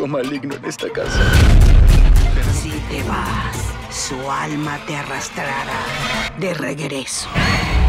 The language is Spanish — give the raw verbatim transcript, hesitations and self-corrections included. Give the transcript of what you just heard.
algo maligno en esta casa. Si te vas, su alma te arrastrará de regreso.